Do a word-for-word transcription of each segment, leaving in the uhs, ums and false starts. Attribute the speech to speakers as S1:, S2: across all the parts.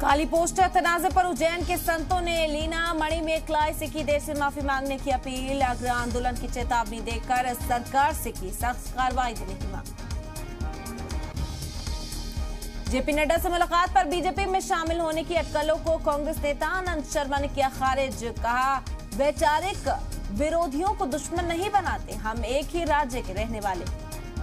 S1: काली poster तनाजे पर उज्जैन के संतों ने लीना मणि मेखलाई से की देर से माफी मांगने की अपील। अग्र आंदोलन की चेतावनी देकर सरकार से की सख्त कार्रवाई देने की मांग। जेपी नड्डा से मुलाकात पर बीजेपी में शामिल होने की अटकलों को कांग्रेस नेता आनंद शर्मा ने किया खारिज। कहा, वैचारिक विरोधियों को दुश्मन नहीं बनाते, हम एक ही राज्य के रहने वाले।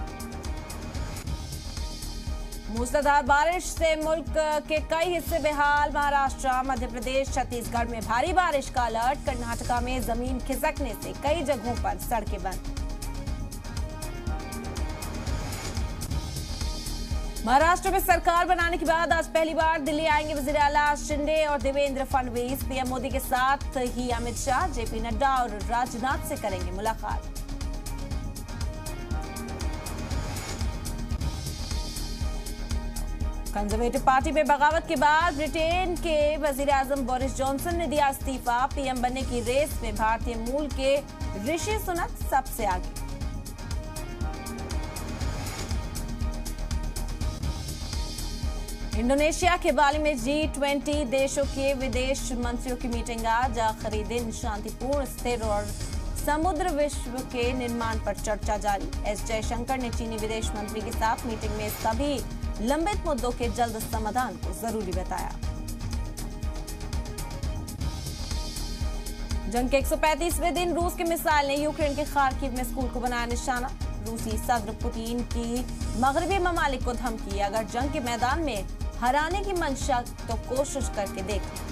S1: मूसलाधार बारिश से मुल्क के कई हिस्से बेहाल। महाराष्ट्र, मध्य प्रदेश, छत्तीसगढ़ में भारी बारिश का अलर्ट। कर्नाटका में जमीन खिसकने से कई जगहों पर सड़कें बंद। महाराष्ट्र में सरकार बनाने के बाद आज पहली बार दिल्ली आएंगे वजीर आला शिंदे और देवेंद्र फडणवीस। पीएम मोदी के साथ ही अमित शाह, जेपी नड्डा और राजनाथ से करेंगे मुलाकात। कंजर्वेटिव पार्टी में बगावत के बाद ब्रिटेन के वजीर आजम बोरिस जॉनसन ने दिया इस्तीफा। पीएम बनने की रेस में भारतीय मूल के ऋषि सुनक सबसे आगे। इंडोनेशिया के बाली में जी ट्वेंटी देशों के विदेश मंत्रियों की मीटिंग आज। आखिरी दिन शांतिपूर्ण, स्थिर और समुद्र विश्व के निर्माण पर चर्चा जारी। एस जयशंकर ने चीनी विदेश मंत्री के साथ मीटिंग में सभी लंबित मुद्दों के जल्द समाधान को जरूरी बताया। जंग के एक सौ पैंतीसवें दिन रूस के मिसाइल ने यूक्रेन के खार्किव में स्कूल को बनाया निशाना। रूसी सदर पुतिन की मगरबी ममालिक को धमकी, अगर जंग के मैदान में हराने की मंशा तो कोशिश करके देख